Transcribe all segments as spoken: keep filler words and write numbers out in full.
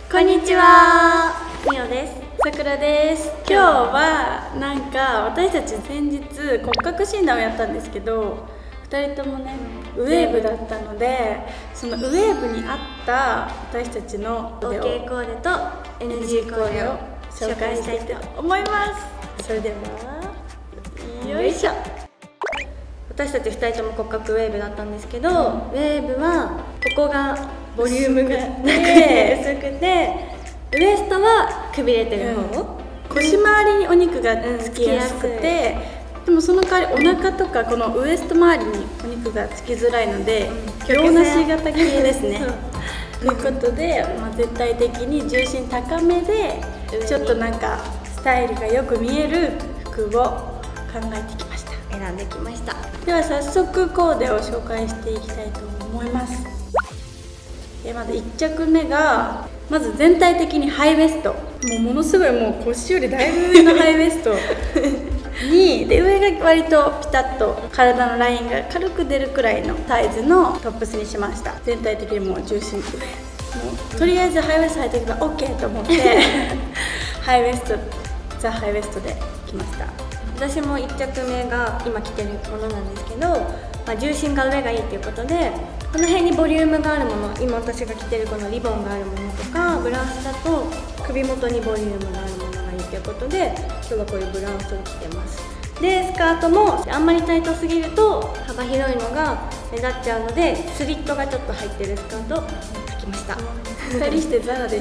こんにちは、 みおです。 さくらです。今日はなんか私たち先日骨格診断をやったんですけど、ふたりともねウェーブだったので、そのウェーブに合った私たちのオーケー コーデと エヌジー コーデを紹介したいと思います。それではよいしょ。 私たちふたりとも骨格ウェーブだったんですけど、うん、ウェーブはここがボリュームがなくて薄くて、ウエストはくびれてる方、うん、 腰回りにお肉がつきやすくて、うん、でもその代わりお腹とかこのウエスト周りにお肉がつきづらいので、うん、両なし型系ですね。ということで、まあ、全体的に重心高めでちょっとなんかスタイルがよく見える服を考えてきました。 選んできました。 では早速コーデを紹介していきたいと思います。でまずいっ着目がまず全体的にハイウエスト、もうものすごいもう腰よりだいぶ上のハイウエストにで上が割とピタッと体のラインが軽く出るくらいのサイズのトップスにしました。全体的にもう重心上、もうとりあえずハイウエスト履いておけば オーケー と思ってハイウエストザ・ハイウエストで来ました。 私もいっ着目が今着てるものなんですけど、まあ、重心が上がいいということで、この辺にボリュームがあるもの、今私が着てるこのリボンがあるものとか、ブラウスだと首元にボリュームがあるものがいいということで、今日はこういうブラウスを着てます。でスカートもあんまりタイトすぎると幅広いのが目立っちゃうので、スリットがちょっと入ってるスカートを履きました。 ふたりしてザラでした。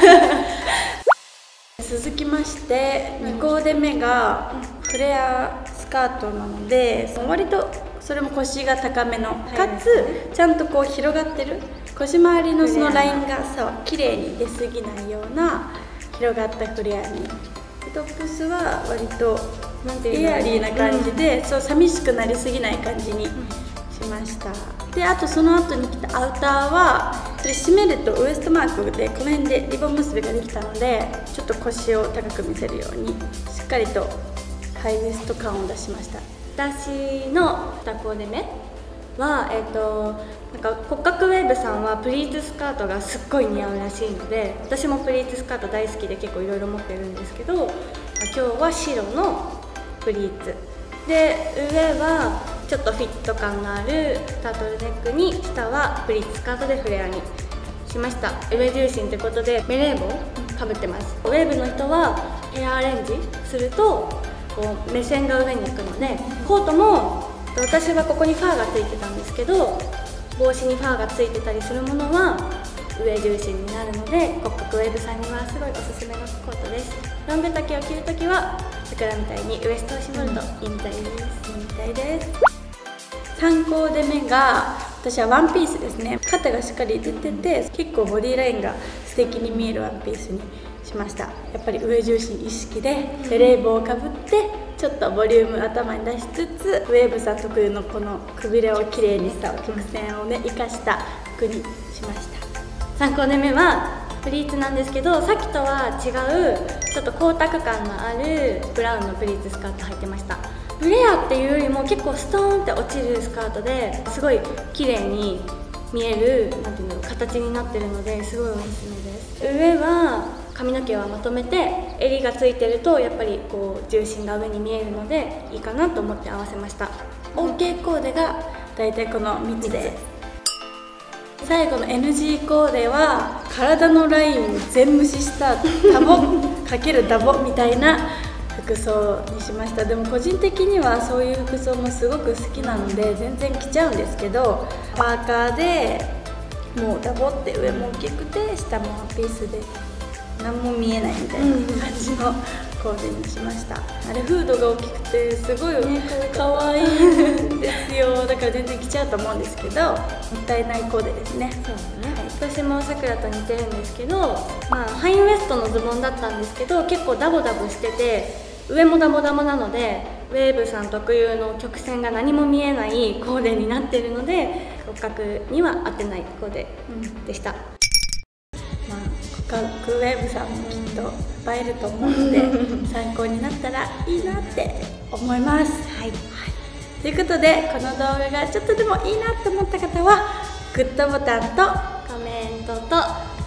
続きましてにコーデ目がフレアスカートなので、割とそれも腰が高めの、かつちゃんとこう広がってる腰回りのそのラインがさ綺麗に出過ぎないような広がったフレアに、トップスは割とエアリーな感じで、うん、そう寂しくなりすぎない感じにしました。であとその後に着たアウターはそれ締めるとウエストマークでこの辺でリボン結びができたので、ちょっと腰を高く見せるようにしっかりとハイウエスト感を出しました。 私のにコーデ目は、えーと、なんか骨格ウェーブさんはプリーツスカートがすっごい似合うらしいので、私もプリーツスカート大好きで結構いろいろ持ってるんですけど、まあ、今日は白のプリーツで、上はちょっとフィット感があるタートルネックに、下はプリーツスカートでフレアにしました。上重心ということでベレー帽かぶってます。ウェーブの人はヘアアレンジするとこう目線が上に行くので、コートも私はここにファーがついてたんですけど、帽子にファーがついてたりするものは上重心になるので、骨格ウェーブさんにはすごいおすすめのコートです。ロング丈を着るときは桜みたいにウエストを絞るといいみたいです。いいみたいです。さんコーデ目が私はワンピースですね。肩がしっかり出てて結構ボディラインが素敵に見えるワンピースにしました。やっぱり上重心意識でベレー帽をかぶってちょっとボリューム頭に出しつつ、ウェーブさん特有のこのくびれをきれいにした曲線をね生かした服にしました。さんコーデ目はプリーツなんですけど、さっきとは違うちょっと光沢感のあるブラウンのプリーツスカート履いてました。フレアっていうよりも結構ストーンって落ちるスカートですごい綺麗に見える、なんていうの、形になってるので、すごいおすすめです。上は髪の毛はまとめて襟がついてるとやっぱりこう重心が上に見えるのでいいかなと思って合わせました。 オーケー コーデがだいたいこのみっつで、最後の エヌジー コーデは体のラインを全無視したダボかけるダボみたいな服装にしました。でも個人的にはそういう服装もすごく好きなので全然着ちゃうんですけど、パーカーでもうダボって上も大きくて下もワンピースで何も見えないみたいな感じのコーデにしました。あれフードが大きくてすごい可愛いんですよ。だから全然着ちゃうと思うんですけど、もったいないコーデですね。そうね、はい、私もさくらと似てるんですけど、まあ、ハイウエストのズボンだったんですけど結構ダボダボしてて上もダボダボなので、ウェーブさん特有の曲線が何も見えないコーデになっているので骨格には合ってないコーデでした。 まあ骨格ウェーブさんもきっと映えると思うので参考になったらいいなって思います。はい、はい、ということでこの動画がちょっとでもいいなと思った方はグッドボタンとコメントと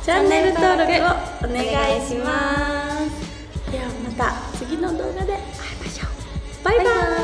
チャンネル登録をお願いします。ではまた次の動画で会いましょう。バイバイ。